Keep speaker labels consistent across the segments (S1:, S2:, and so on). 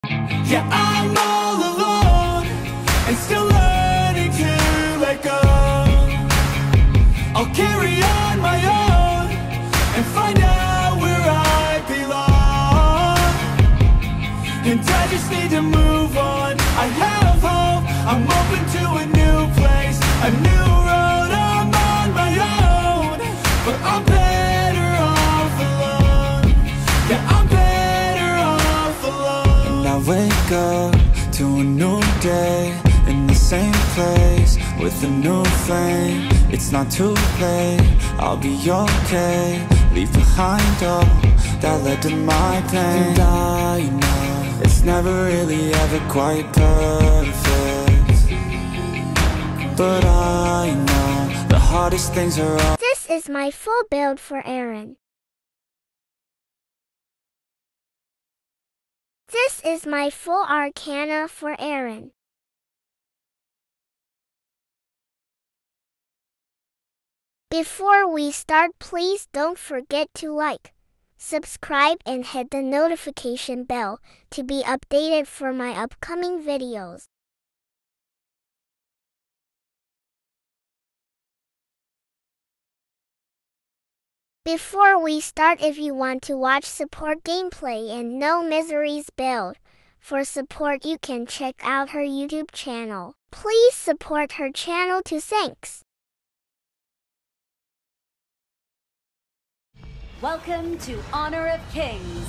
S1: Yeah, I'm all alone and still learning to let go. I'll carry on my own and find out where I belong. And I just need to move on. I have hope, I'm open to a new place, a new road. I'm on my own, but I'm better off alone. Yeah, I'm better off alone. And I wake up to a new day in the same place with a new flame. It's not too late, I'll be okay. Leave behind all that led to my pain. And I know it's never really ever quite perfect, but I know the hardest things are all.
S2: This is my full build for Aaron. This is my full Arcana for Aaron. Before we start, please don't forget to like, subscribe and hit the notification bell to be updated for my upcoming videos. Before we start, if you want to watch support gameplay and No Miseries build, for support you can check out her YouTube channel. Please support her channel too. Thanks.
S3: Welcome to Honor of Kings.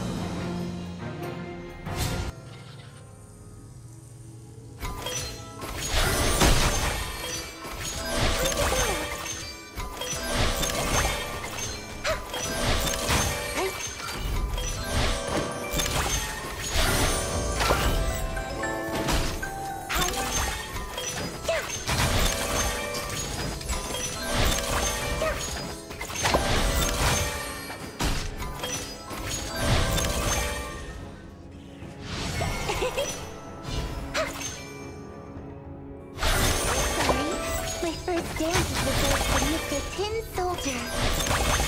S4: My first dance is reserved for Mr. Tin Soldier.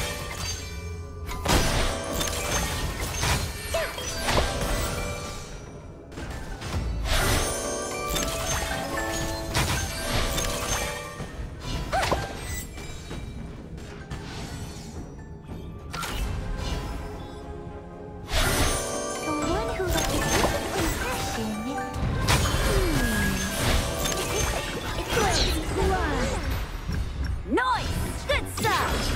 S4: The one who left the deepest impression.
S3: Nice! Good stuff!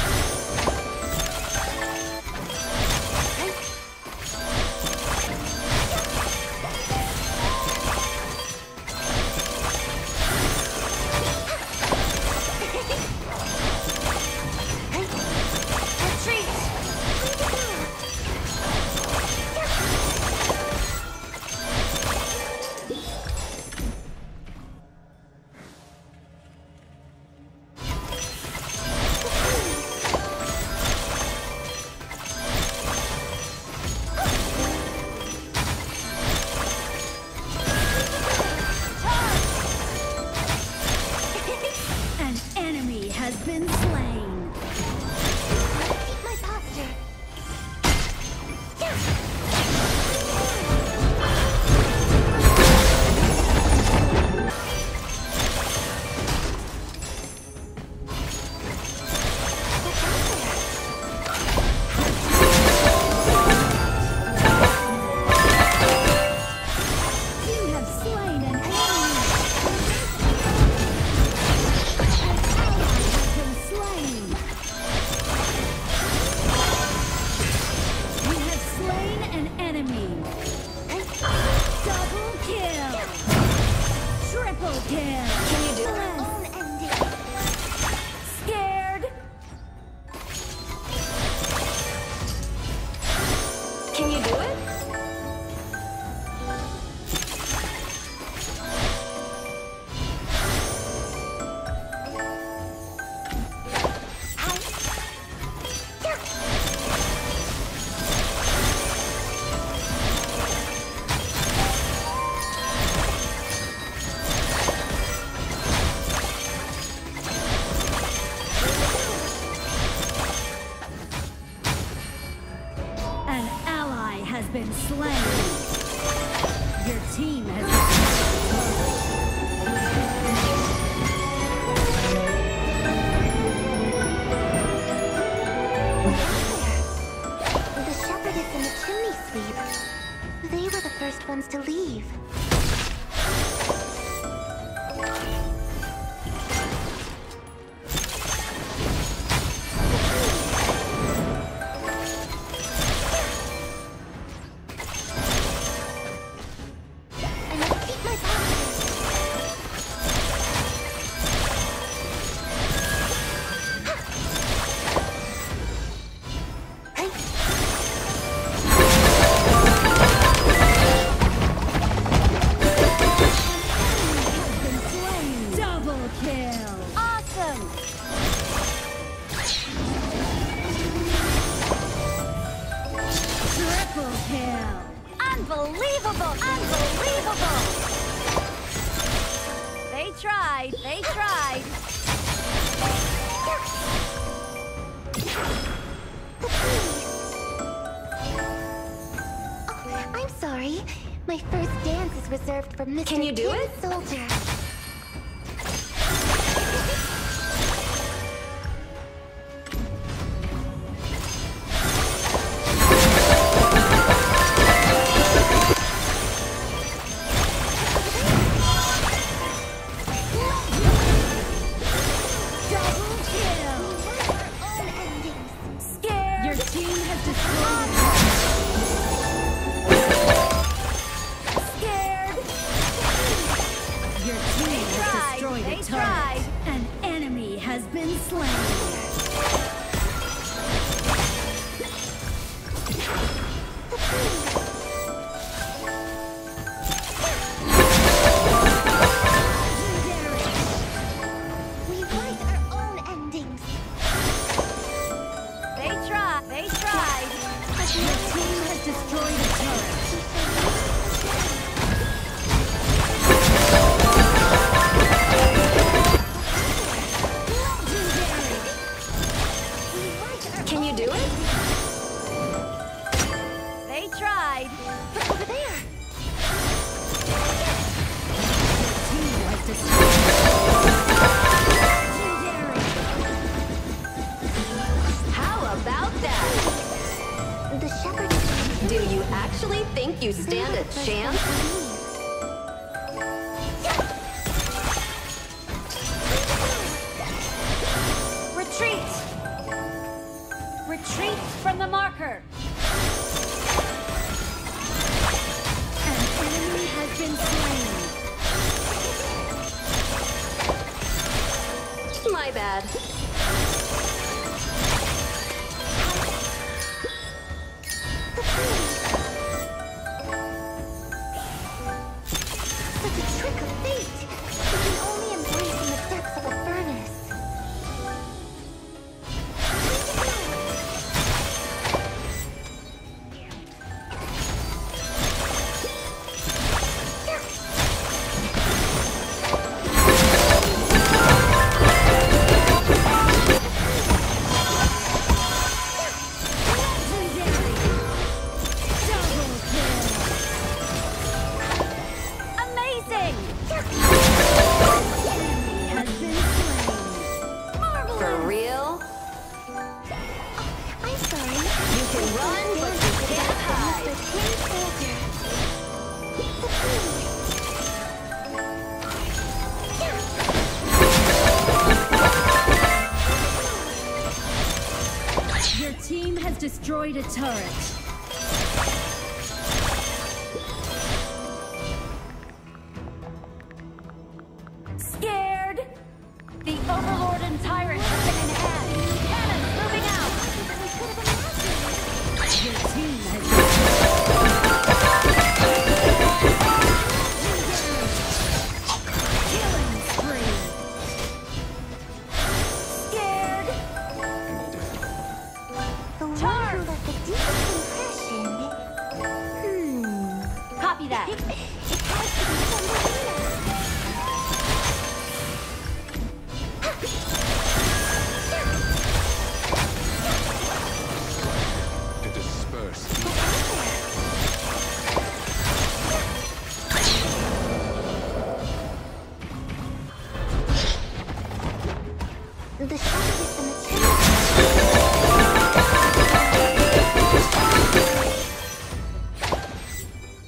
S3: Retreat! An enemy has been slain.
S4: Keep my posture.
S3: You have slain an enemy. Has been slain. You have slain an enemy. Double kill. Triple kill. Can you do
S4: Own ending.
S3: Scared? Can you do it?
S4: They were the first ones to leave. I must keep my
S3: Double kill.
S4: Awesome!
S3: Triple kill.
S4: Unbelievable! Unbelievable! They tried, they tried. Oh, I'm sorry. My first dance is reserved for Mr.
S5: Can you do
S4: Tin
S5: it?
S4: Soldier.
S3: Double kill.
S4: Own endings.
S3: Scared. Your team has destroyed.
S4: Scared.
S3: Your team has destroyed
S4: They
S3: a
S4: tried.
S3: turret. An enemy has been slain.
S4: We write our own endings.
S5: They tried. They tried.
S3: Your team has destroyed a turret.
S5: Can you do it? They tried.
S4: Look over there.
S3: Team has destroyed.
S5: How about that?
S4: The shepherd is
S5: Do you actually think you stand a chance?
S3: Retreat! Retreat from the marker! An enemy has been slain.
S5: My bad.
S4: Such a trick of fate. We can only embrace in the depths of a furnace.
S5: Amazing!
S3: Has been slain.
S5: For real?
S4: I'm sorry.
S5: You can run, but you can't hide.
S4: Mr. Tin Soldier.
S3: Your team has destroyed a turret.
S5: Scared? The Overlord and Tyrant have been in hand. Cannons moving out.
S3: Your team has killing spree.
S5: Scared?
S4: The one who left the deepest impression.
S5: Copy that.
S4: It has to be Thumbelina.
S1: To disperse.
S4: The shepherd is in the chamber.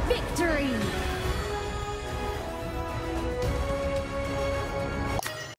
S3: Victory!